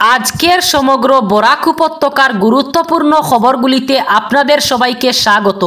আজকের সমগ্র বরাক উপত্যকার গুরুত্বপূর্ণ খবরগুলিতে আপনাদের সবাইকে স্বাগত।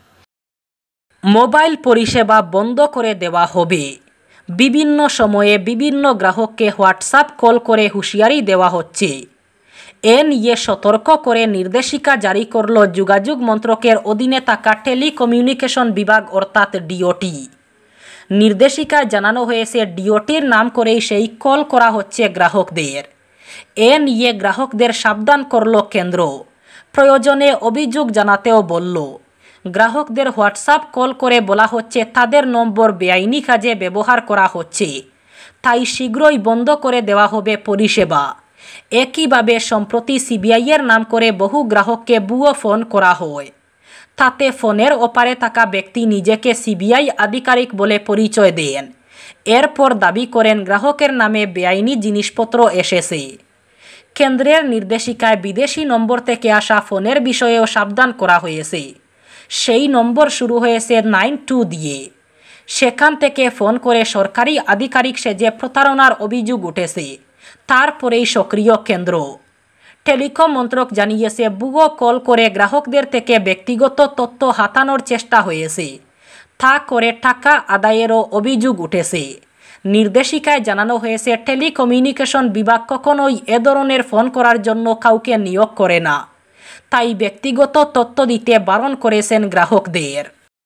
মোবাইল পরিষেবা বন্ধ করে দেওয়া হবে। বিভিন্ন সময়ে বিভিন্ন গ্রাহককে হোয়াটসঅ্যাপ কল করে হুঁশিয়ারি দেওয়া হচ্ছে। এ নিয়ে সতর্ক করে নির্দেশিকা জারি করল যোগাযোগ মন্ত্রকের অধীনে থাকা টেলিকমিউনিকেশন বিভাগ অর্থাৎ ডিওটি। নির্দেশিকায় জানানো হয়েছে ডিওটির নাম করেই সেই কল করা হচ্ছে গ্রাহকদের। এ নিয়ে গ্রাহকদের সাবধান করল কেন্দ্র। প্রয়োজনে অভিযোগ জানাতেও বলল। গ্রাহকদের হোয়াটসঅ্যাপ কল করে বলা হচ্ছে তাদের নম্বর বেআইনি কাজে ব্যবহার করা হচ্ছে, তাই শীঘ্রই বন্ধ করে দেওয়া হবে পরিষেবা। একইভাবে সম্প্রতি সিবিআইয়ের নাম করে বহু গ্রাহককে ভুয়ো ফোন করা হয়। তাতে ফোনের ওপারে থাকা ব্যক্তি নিজেকে সিবিআই আধিকারিক বলে পরিচয় দেন। এরপর দাবি করেন গ্রাহকের নামে বেআইনি জিনিসপত্র এসেছে। কেন্দ্রের নির্দেশিকায় বিদেশি নম্বর থেকে আসা ফোনের বিষয়েও সাবধান করা হয়েছে। সেই নম্বর শুরু হয়েছে 92 দিয়ে। সেখান থেকে ফোন করে সরকারি আধিকারিক সেজে প্রতারণার অভিযোগ উঠেছে। তারপরেই সক্রিয় কেন্দ্র। টেলিকম মন্ত্রক জানিয়েছে ভুয়ো কল করে গ্রাহকদের থেকে ব্যক্তিগত তথ্য হাতানোর চেষ্টা হয়েছে। তা করে টাকা আদায়েরও অভিযোগ উঠেছে। নির্দেশিকায় জানানো হয়েছে টেলিকমিউনিকেশন বিভাগ কখনোই এ ধরনের ফোন করার জন্য কাউকে নিয়োগ করে না, তাই ব্যক্তিগত তথ্য দিতে বারণ করেছেন গ্রাহকদের।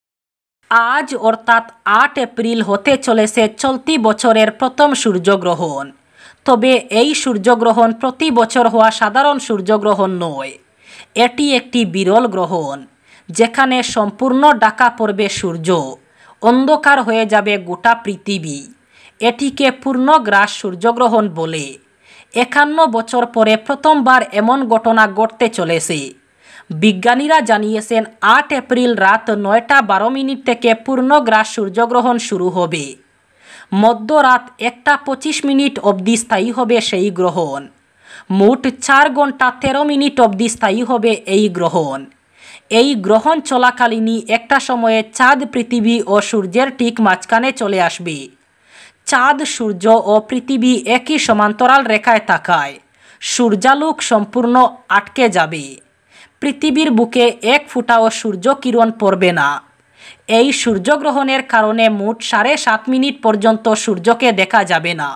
আজ অর্থাৎ 8 এপ্রিল হতে চলেছে চলতি বছরের প্রথম সূর্যগ্রহণ। তবে এই সূর্যগ্রহণ প্রতি বছর হওয়া সাধারণ সূর্যগ্রহণ নয়। এটি একটি বিরল গ্রহণ, যেখানে সম্পূর্ণ ঢাকা পড়বে সূর্য, অন্ধকার হয়ে যাবে গোটা পৃথিবী। এটিকে পূর্ণগ্রাস সূর্যগ্রহণ বলে। 51 বছর পরে প্রথমবার এমন ঘটনা ঘটতে চলেছে। বিজ্ঞানীরা জানিয়েছেন 8 এপ্রিল রাত 9:12 থেকে পূর্ণগ্রাস সূর্যগ্রহণ শুরু হবে। মধ্যরাত 1:25 অবধি স্থায়ী হবে সেই গ্রহণ। মোট 4 ঘন্টা 13 মিনিট অবধি স্থায়ী হবে এই গ্রহণ। এই গ্রহণ চলাকালীনই একটা সময়ে চাঁদ পৃথিবী ও সূর্যের ঠিক মাঝখানে চলে আসবে। চাঁদ, সূর্য ও পৃথিবী একই সমান্তরাল রেখায় থাকায় সূর্যালোক সম্পূর্ণ আটকে যাবে। পৃথিবীর বুকে এক ফোঁটাও সূর্য কিরণ পড়বে না। এই সূর্যগ্রহণের কারণে মোট 7.5 মিনিট পর্যন্ত সূর্যকে দেখা যাবে না।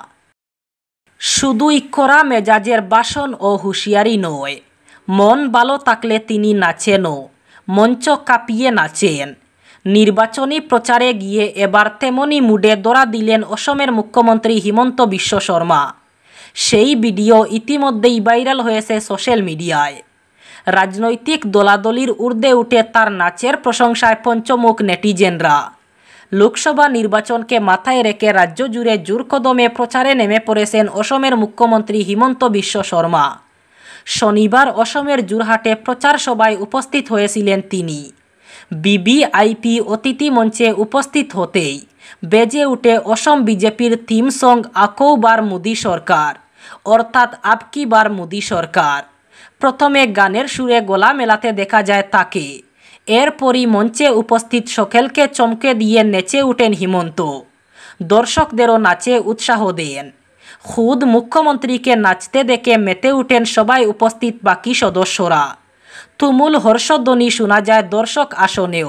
শুধুই কড়া মেজাজের বাসন ও হুঁশিয়ারি নয়, মন ভালো থাকলে তিনি নাচেনও, মঞ্চ কাঁপিয়ে নাচেন। নির্বাচনী প্রচারে গিয়ে এবার তেমনি মুডে ধরা দিলেন অসমের মুখ্যমন্ত্রী হিমন্ত বিশ্ব শর্মা। সেই ভিডিও ইতিমধ্যেই ভাইরাল হয়েছে সোশ্যাল মিডিয়ায়। রাজনৈতিক দলাদলির ঊর্ধ্বে উঠে তার নাচের প্রশংসায় পঞ্চমুখ নেটিজেনরা। লোকসভা নির্বাচনকে মাথায় রেখে রাজ্য জুড়ে জোর কদমে প্রচারে নেমে পড়েছেন অসমের মুখ্যমন্ত্রী হিমন্ত বিশ্ব শর্মা। শনিবার অসমের যোরহাটে প্রচার সভায় উপস্থিত হয়েছিলেন তিনি। ভিভিআইপি অতিথি মঞ্চে উপস্থিত হতেই বেজে উঠে অসম বিজেপির থিম সং আকৌ বার মোদী সরকার, অর্থাৎ আপকি বার মোদী সরকার। প্রথমে গানের সুরে গলা মেলাতে দেখা যায় তাকে। এরপরই মঞ্চে উপস্থিত সকলকে চমকে দিয়ে নেচে উঠেন হিমন্ত। দর্শকদেরও নাচে উৎসাহ দেন। খুদ মুখ্যমন্ত্রীকে নাচতে দেখে মেতে উঠেন সবাই উপস্থিত বাকি সদস্যরা। তুমুল হর্ষধ্বনি শোনা যায় দর্শক আসনেও।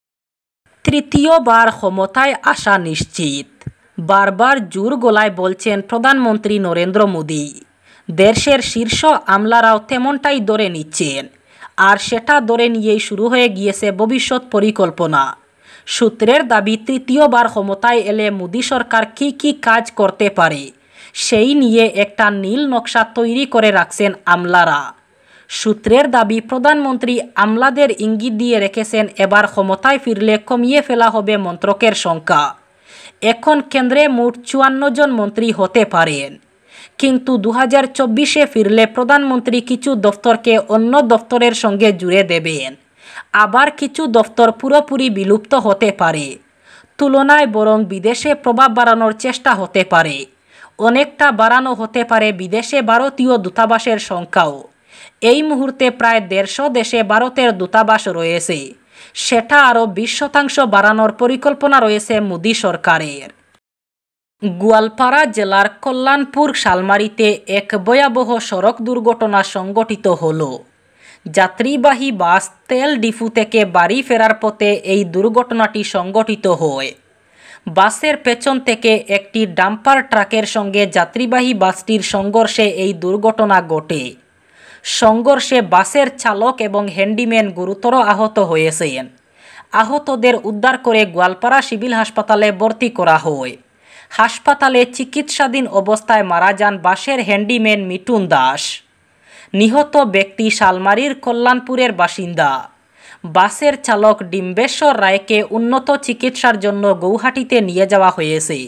তৃতীয়বার ক্ষমতায় আসা নিশ্চিত, বারবার জোর গলায় বলছেন প্রধানমন্ত্রী নরেন্দ্র মোদী। দেশের শীর্ষ আমলারাও তেমনটাই ধরে নিচ্ছেন। আর সেটা ধরে নিয়েই শুরু হয়ে গিয়েছে ভবিষ্যৎ পরিকল্পনা। সূত্রের দাবি, তৃতীয়বার ক্ষমতায় এলে মোদী সরকার কী কী কাজ করতে পারে সেই নিয়ে একটা নীল নকশা তৈরি করে রাখছেন আমলারা। সূত্রের দাবি, প্রধানমন্ত্রী আমলাদের ইঙ্গিত দিয়ে রেখেছেন এবার ক্ষমতায় ফিরলে কমিয়ে ফেলা হবে মন্ত্রকের সংখ্যা। এখন কেন্দ্রে মোট 54 জন মন্ত্রী হতে পারেন, কিন্তু 2024-এ ফিরলে প্রধানমন্ত্রী কিছু দফতরকে অন্য দফতরের সঙ্গে জুড়ে দেবেন। আবার কিছু দফতর পুরোপুরি বিলুপ্ত হতে পারে। তুলনায় বরং বিদেশে প্রভাব বাড়ানোর চেষ্টা হতে পারে। অনেকটা বাড়ানো হতে পারে বিদেশে ভারতীয় দূতাবাসের সংখ্যাও। এই মুহূর্তে প্রায় 150 দেশে ভারতের দূতাবাস রয়েছে। সেটা আরও 20% বাড়ানোর পরিকল্পনা রয়েছে মোদী সরকারের। গোয়ালপাড়া জেলার কল্যাণপুর শালমারিতে এক ভয়াবহ সড়ক দুর্ঘটনা সংঘটিত হল। যাত্রীবাহী বাস তেল ডিপো থেকে বাড়ি ফেরার পথে এই দুর্ঘটনাটি সংঘটিত হয়। বাসের পেছন থেকে একটি ডাম্পার ট্রাকের সঙ্গে যাত্রীবাহী বাসটির সংঘর্ষে এই দুর্ঘটনা ঘটে। সংঘর্ষে বাসের চালক এবং হ্যান্ডিম্যান গুরুতর আহত হয়েছেন। আহতদের উদ্ধার করে গোয়ালপাড়া সিভিল হাসপাতালে ভর্তি করা হয়। হাসপাতালে চিকিৎসাধীন অবস্থায় মারা যান বাসের হ্যান্ডিম্যান মিঠুন দাস। নিহত ব্যক্তি শালমারির কল্যাণপুরের বাসিন্দা। বাসের চালক ডিম্বেশ্বর রায়কে উন্নত চিকিৎসার জন্য গৌহাটিতে নিয়ে যাওয়া হয়েছে।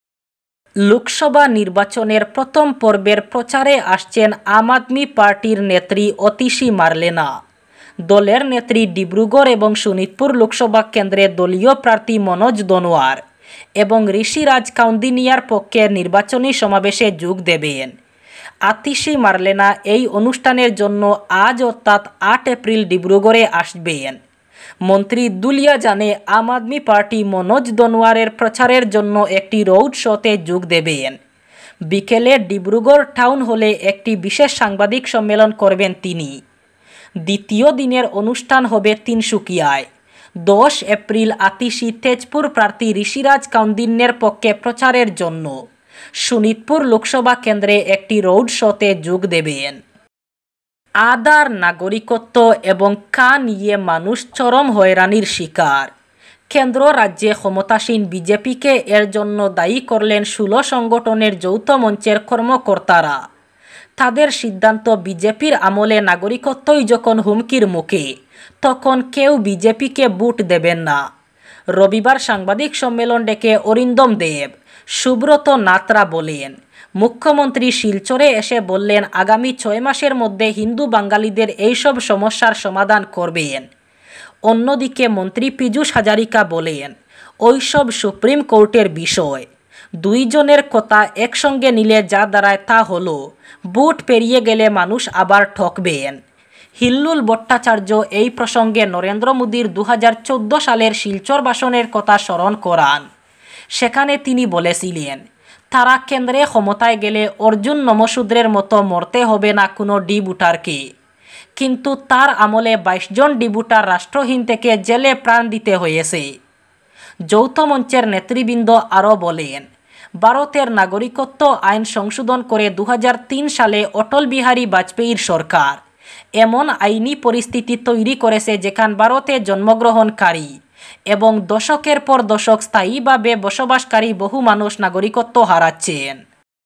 লোকসভা নির্বাচনের প্রথম পর্বের প্রচারে আসছেন আম আদমি পার্টির নেত্রী অতিশী মারলেনা। দলের নেত্রী ডিব্রুগড় এবং শোনিতপুর লোকসভা কেন্দ্রে দলীয় প্রার্থী মনোজ দনোয়ার এবং ঋষিরাজ কাউন্দিনিয়ার পক্ষে নির্বাচনী সমাবেশে যোগ দেবেন। অতিশী মারলেনা এই অনুষ্ঠানের জন্য আজ অর্থাৎ 8 এপ্রিল ডিব্রুগড়ে আসবেন। মন্ত্রী দুলিয়া জানে আম আদমি পার্টি মনোজ দনোয়ারের প্রচারের জন্য একটি রোড শোতে যোগ দেবেন। বিকেলে ডিব্রুগড় টাউন হলে একটি বিশেষ সাংবাদিক সম্মেলন করবেন তিনি। দ্বিতীয় দিনের অনুষ্ঠান হবে তিনসুকিয়ায়। 10 এপ্রিল অতিশী তেজপুর প্রার্থী ঋষিরাজ কাউন্দিন্যের পক্ষে প্রচারের জন্য শোনিতপুর লোকসভা কেন্দ্রে একটি রোড শোতে যোগ দেবেন। আধার নাগরিকত্ব এবং কা নিয়ে মানুষ চরম হয়রানির শিকার। কেন্দ্র রাজ্যে ক্ষমতাসীন বিজেপিকে এর জন্য দায়ী করলেন 16 সংগঠনের যৌথ মঞ্চের কর্মকর্তারা। তাদের সিদ্ধান্ত, বিজেপির আমলে নাগরিকত্বই যখন হুমকির মুখে, তখন কেউ বিজেপিকে ভোট দেবেন না। রবিবার সাংবাদিক সম্মেলন ডেকে অরিন্দম দেব, সুব্রত নাত্রা বলেন, মুখ্যমন্ত্রী শিলচরে এসে বললেন আগামী 6 মাসের মধ্যে হিন্দু বাঙালিদের এইসব সমস্যার সমাধান করবেন। অন্যদিকে মন্ত্রী পীযূষ হাজারিকা বলেন, ওইসব সুপ্রিম কোর্টের বিষয়। দুইজনের কথা একসঙ্গে নিলে যা দাঁড়ায় তা হলো ভোট পেরিয়ে গেলে মানুষ আবার ঠকবেন। হিল্লুল ভট্টাচার্য এই প্রসঙ্গে নরেন্দ্র মোদীর 2014 সালের শিলচর ভাষণের কথা স্মরণ করান। সেখানে তিনি বলেছিলেন, তারা কেন্দ্রে ক্ষমতায় গেলে অর্জুন নমশূদ্রের মতো মরতে হবে না কোনো ডিবুটারকে। কিন্তু তার আমলে 22 জন ডিবুটার রাষ্ট্রহীন থেকে জেলে প্রাণ দিতে হয়েছে। যৌথ মঞ্চের নেতৃবৃন্দ আরও বলেন, ভারতের নাগরিকত্ব আইন সংশোধন করে 2003 সালে অটল বিহারী বাজপেয়ীর সরকার এমন আইনি পরিস্থিতি তৈরি করেছে যেখানে ভারতে জন্মগ্রহণকারী এবং দশকের পর দশক স্থায়ীভাবে বসবাসকারী বহু মানুষ নাগরিকত্ব হারাচ্ছেন।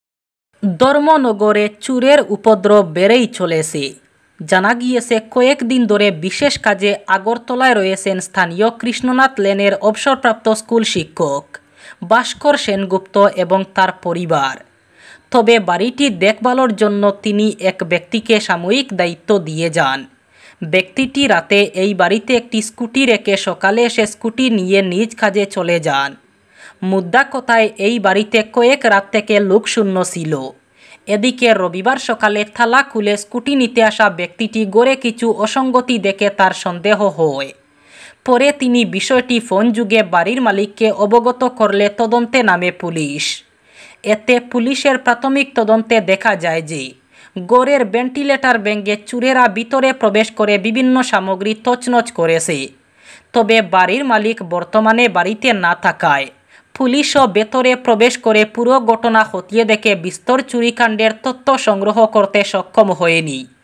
ধর্মনগরে চোরের উপদ্রব বেড়েই চলেছে। জানা গিয়েছে কয়েকদিন ধরে বিশেষ কাজে আগরতলায় রয়েছেন স্থানীয় কৃষ্ণনাথ লেনের অবসরপ্রাপ্ত স্কুল শিক্ষক ভাস্কর সেনগুপ্ত এবং তার পরিবার। তবে বাড়িটি দেখভালের জন্য তিনি এক ব্যক্তিকে সাময়িক দায়িত্ব দিয়ে যান। ব্যক্তিটি রাতে এই বাড়িতে একটি স্কুটি রেখে সকালে এসে স্কুটি নিয়ে নিজ কাজে চলে যান। মুদ্রা কথায় এই বাড়িতে কয়েক রাত থেকে লোকশূন্য ছিল। এদিকে রবিবার সকালে তালা খুলে স্কুটি নিতে আসা ব্যক্তিটি গড়ে কিছু অসঙ্গতি দেখে তার সন্দেহ হয়। পরে তিনি বিষয়টি ফোন যুগে বাড়ির মালিককে অবগত করলে তদন্তে নামে পুলিশ। এতে পুলিশের প্রাথমিক তদন্তে দেখা যায় যে গড়ের ভেন্টিলেটর ভেঙে চোরেরা ভিতরে প্রবেশ করে বিভিন্ন সামগ্রী তছনছ করেছে। তবে বাড়ির মালিক বর্তমানে বাড়িতে না থাকায় পুলিশও ভেতরে প্রবেশ করে পুরো ঘটনা খতিয়ে দেখে বিস্তর চুরিকাণ্ডের তথ্য সংগ্রহ করতে সক্ষম হয়নি।